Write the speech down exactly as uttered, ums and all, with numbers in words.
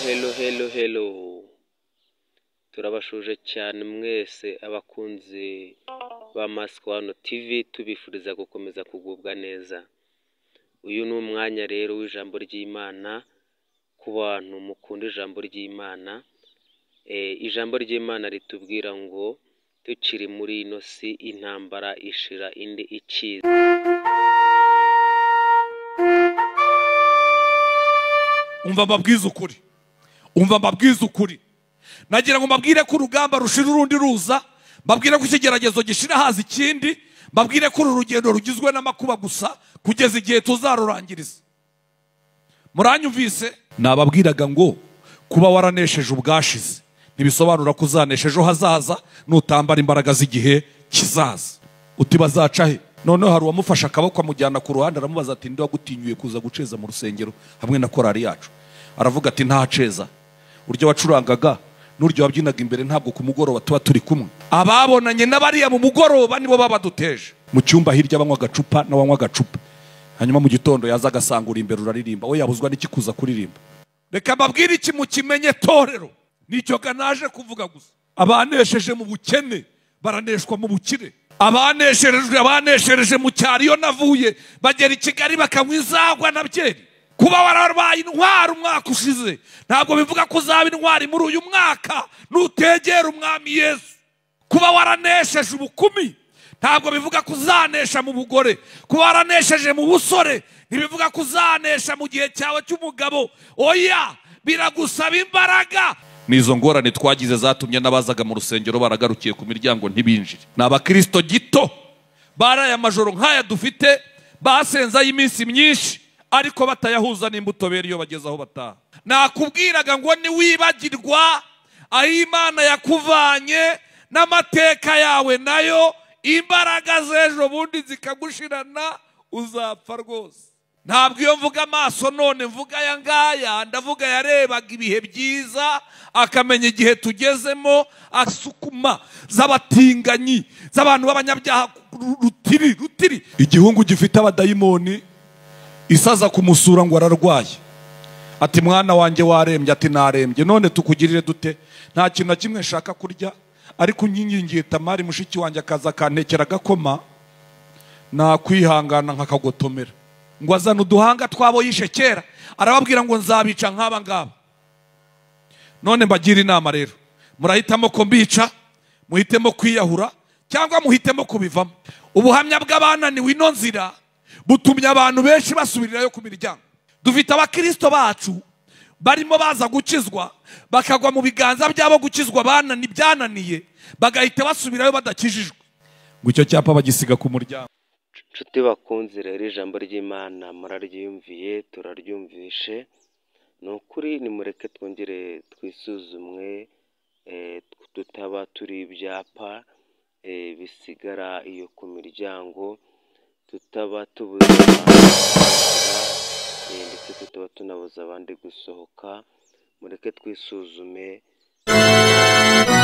hello hello hello turabashuje cyane mwese abakunzi ba Maskwano T V, tubifuriza gukomeza kugubwa neza. Uyu ni umwanya rero w'ijambo ry'Imana ku bantu mukunda ijambo ry'Imana. Eh ijambo ry'Imana ritubwira ngo tukiri muri ino si intambara ishira indi ikiza. Umva mbabwiza ukuri, umva mbabwiza ukuri. Nagira ngo mbabwire ko urugamba rushira urundi ruza, mbabwire ko ikigeragezo gishira haza ikindi, mbabwire ko urugendo rugizwe n'amakuba gusa kugeza igihe tuzarurangiriza. Muranyumvise? Nababwiraga ngo kuba waranesheje ubwashize ntibisobanura ko uzanesheje hazaza nutambara imbaraga z'igihe kizaza. Uti bazaca he? Noneho hari uwamufasha akaboko amujyana ku ruhande aramubaza ati ndi wagutinyuye kuza guceza mu rusengero hamwe na korari yacu? Aravuga ati nta ceza. Uryo wacurangaga n'uryo wabyinaga imbere ntabwo ku mugoroba tuba turi kumwe. Ababonanye n'abariya mu mugoroba nibo babaduteje. Mu cyumba hirya banywa gacupa na wanywa gacupa, hanyuma mu gitondo yaza agasangura imbere uraririmba. We yabuzwa n'iki kuza kuririmba? Reka mbabwire iki mukimenye torero, nicyo ganaje kuvuga gusa. Abanesheje mu bukene baraneshwa mu bukire. Abanesherejwe abaneshereje mu cyariyo navuye bagera i Kigali bakanywa inzagwa na byeri. Kuba warabaye intwari umwaka ushize ntabwo bivuga ko uzaba intwari muri uyu mwaka nutegera umwami Yesu. Kuba waranesheje ubukumi ntabwo bivuga ko uzanesha mu bugore. Kuba waranesheje mu busore ntibivuga ko uzanesha mu gihe cyawe cy'umugabo. Oya, biragusaba imbaraga. Nizo ngorane twagize zatumye nabazaga mu rusengero baragarukiye ku miryango ntibinjire. N'abakristo gito baraye amajoro nk'aya dufite basenza y'iminsi myinshi ariko batayahuza n'imbuto bere iyo bageze aho bataha. Nakubwiraga ngo ni wibagirwa aho Imana yakuvanye n'amateka yawe nayo imbaraga z'ejo bundi zikagushirana uzapfa rwose. Ntabwo iyo mvuga amaso none mvuga aya ngaya, ndavuga yarebaga ibihe byiza akamenya igihe tugezemo, asukuma z'abatinganyi z'abantu b'abanyabyaha rutiri rutiri. Igihungu gifite abadayimoni isaza kumusura ngo ararwaye, ati mwana wanjye warembye, ati narembye, none tukugirire dute? Nta kintu na kimwe nshaka kurya ariko unyingingiye Tamari mushiki wanjye akaza kantekera gakoma nakwihangana nkakagotomera. Ngo azana uduhanga twabo yishe kera arababwira ngo nzabica nk'aba ngaba. None mbagira inama rero, murahitamo ko mbica, muhitemo kwiyahura cyangwa muhitemo kubivamo. Ubuhamya bw'abananiwe ino nzira butumye abantu benshi basubirirayo ku miryango. Dufite abakristo bacu barimo baza gukizwa bakagwa mu biganza byabo gukizwa banani byananiye bagahita basubirayo badakijijwe. Ngo icyo cyapa bagisiga ku muryango. Nshuti bakunze rero ijambo ry'Imana muraryumviye turaryumvishe. Nukuri nimureke twongere twisuzumwe, eh, tutaba turi ibyapa eh, bisigara iyo ku miryango, tutaba tubuza eh, ndetse tutaba tunabuza abandi gusohoka. Mureke twisuzume.